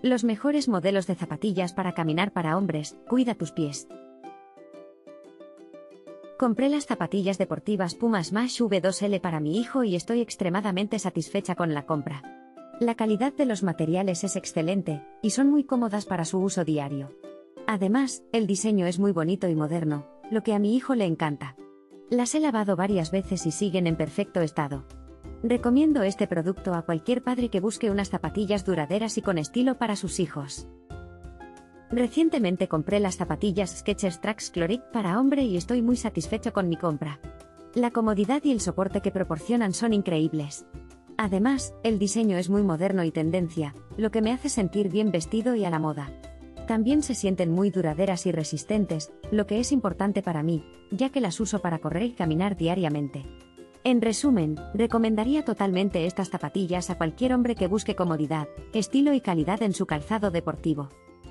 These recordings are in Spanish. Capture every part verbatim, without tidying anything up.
Los mejores modelos de zapatillas para caminar para hombres. Cuida tus pies. Compré las zapatillas deportivas Puma Smash V dos L para mi hijo y estoy extremadamente satisfecha con la compra. La calidad de los materiales es excelente, y son muy cómodas para su uso diario. Además, el diseño es muy bonito y moderno, lo que a mi hijo le encanta. Las he lavado varias veces y siguen en perfecto estado. Recomiendo este producto a cualquier padre que busque unas zapatillas duraderas y con estilo para sus hijos. Recientemente compré las zapatillas Skechers Trax Chloric para hombre y estoy muy satisfecho con mi compra. La comodidad y el soporte que proporcionan son increíbles. Además, el diseño es muy moderno y tendencia, lo que me hace sentir bien vestido y a la moda. También se sienten muy duraderas y resistentes, lo que es importante para mí, ya que las uso para correr y caminar diariamente. En resumen, recomendaría totalmente estas zapatillas a cualquier hombre que busque comodidad, estilo y calidad en su calzado deportivo.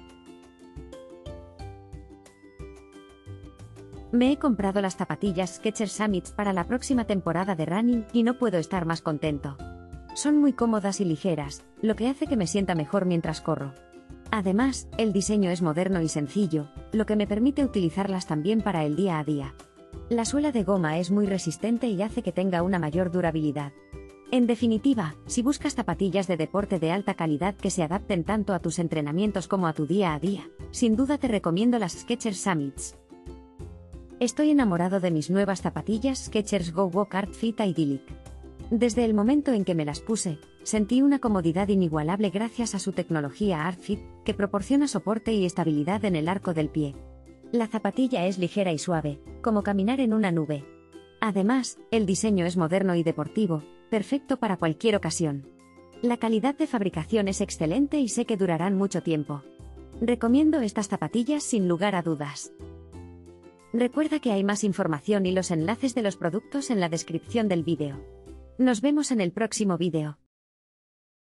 Me he comprado las zapatillas Skechers Summits para la próxima temporada de running y no puedo estar más contento. Son muy cómodas y ligeras, lo que hace que me sienta mejor mientras corro. Además, el diseño es moderno y sencillo, lo que me permite utilizarlas también para el día a día. La suela de goma es muy resistente y hace que tenga una mayor durabilidad. En definitiva, si buscas zapatillas de deporte de alta calidad que se adapten tanto a tus entrenamientos como a tu día a día, sin duda te recomiendo las Skechers Summits. Estoy enamorado de mis nuevas zapatillas Skechers Go Walk Art Fit Idyllic. Desde el momento en que me las puse, sentí una comodidad inigualable gracias a su tecnología Art Fit, que proporciona soporte y estabilidad en el arco del pie. La zapatilla es ligera y suave, como caminar en una nube. Además, el diseño es moderno y deportivo, perfecto para cualquier ocasión. La calidad de fabricación es excelente y sé que durarán mucho tiempo. Recomiendo estas zapatillas sin lugar a dudas. Recuerda que hay más información y los enlaces de los productos en la descripción del vídeo. Nos vemos en el próximo vídeo.